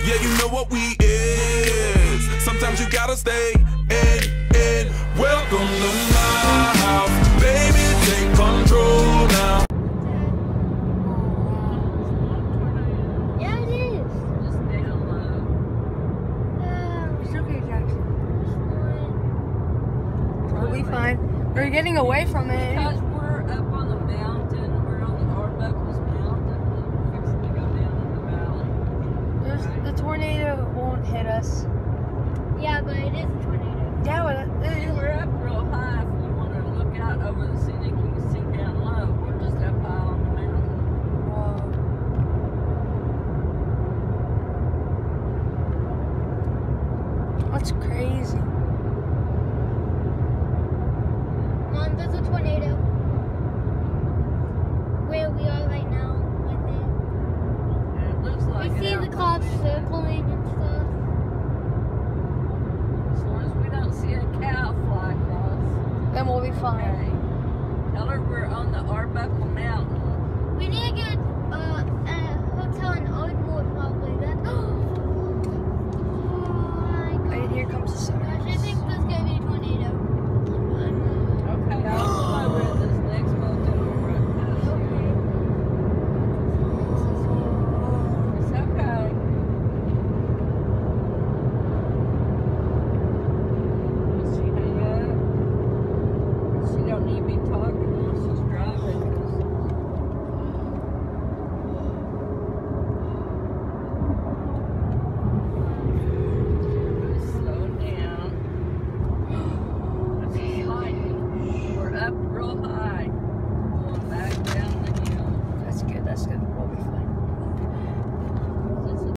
Yeah, you know what we is. Sometimes you gotta stay in. Welcome to my house, baby, take control now. Yeah, it is. Just down low. It's okay, Jackson. We'll be fine. We're getting away from it. Because we're up on the mountain, we're on the Arbuckles Mountain, and we're fixing to go down in the valley. The tornado won't hit us. Yeah, but it is a tornado. Yeah, well, We're up real high. If you want to look out over the scenic, you can see down low. We're just up high on the mountain. whoa. That's crazy. Mom, there's a tornado. Where we are right now, I think. And it looks like We see the clouds circling and stuff. As long as we don't see a cow fly across. Then we'll be fine. Okay. Tell her we're on the Arbuckle Mountain.